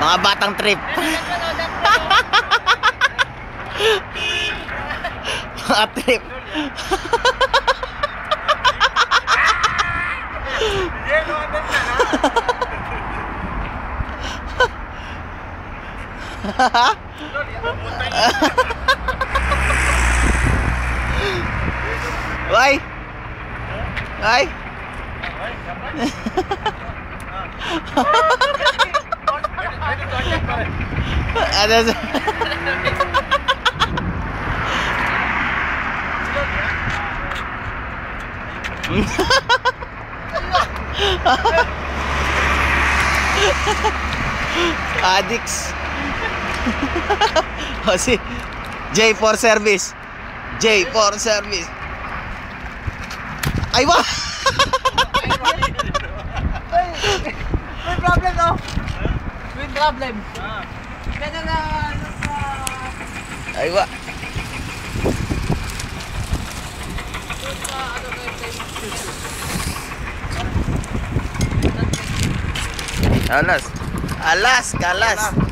Mga batang trip. Mga trip. Why? Why? Ada. Addicts. Oh, si J for service. J for service. Ay, wah. May problem, no? May problem. Kaya na ano sa... Ay, wah. Alas. Alas, kalas.